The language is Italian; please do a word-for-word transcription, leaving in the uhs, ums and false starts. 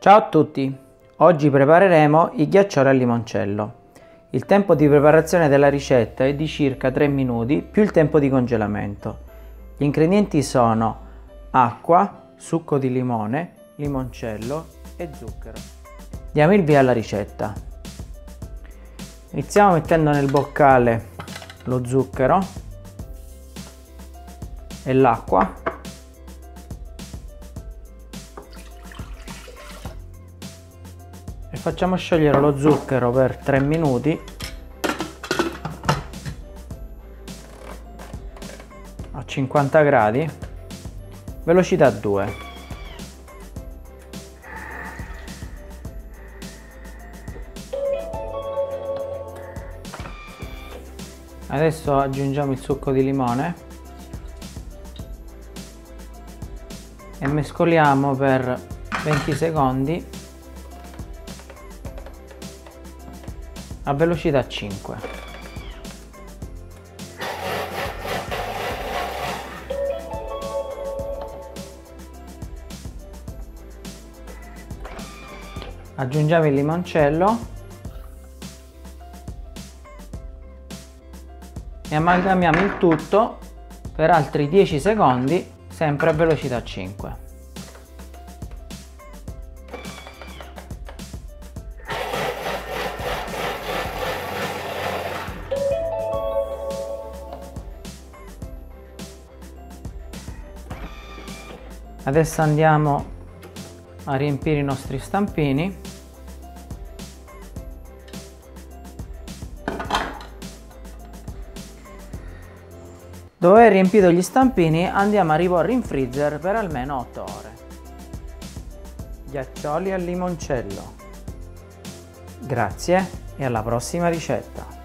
Ciao a tutti! Oggi prepareremo i ghiaccioli al limoncello. Il tempo di preparazione della ricetta è di circa tre minuti più il tempo di congelamento. Gli ingredienti sono acqua, succo di limone, limoncello e zucchero. Diamo il via alla ricetta. Iniziamo mettendo nel boccale lo zucchero e l'acqua. E facciamo sciogliere lo zucchero per tre minuti a cinquanta gradi, velocità due. Adesso aggiungiamo il succo di limone e mescoliamo per venti secondi a velocità cinque. Aggiungiamo il limoncello e amalgamiamo il tutto per altri dieci secondi, sempre a velocità cinque. Adesso andiamo a riempire i nostri stampini. Dopo aver riempito gli stampini andiamo a riporre in freezer per almeno otto ore. Ghiaccioli al limoncello. Grazie e alla prossima ricetta!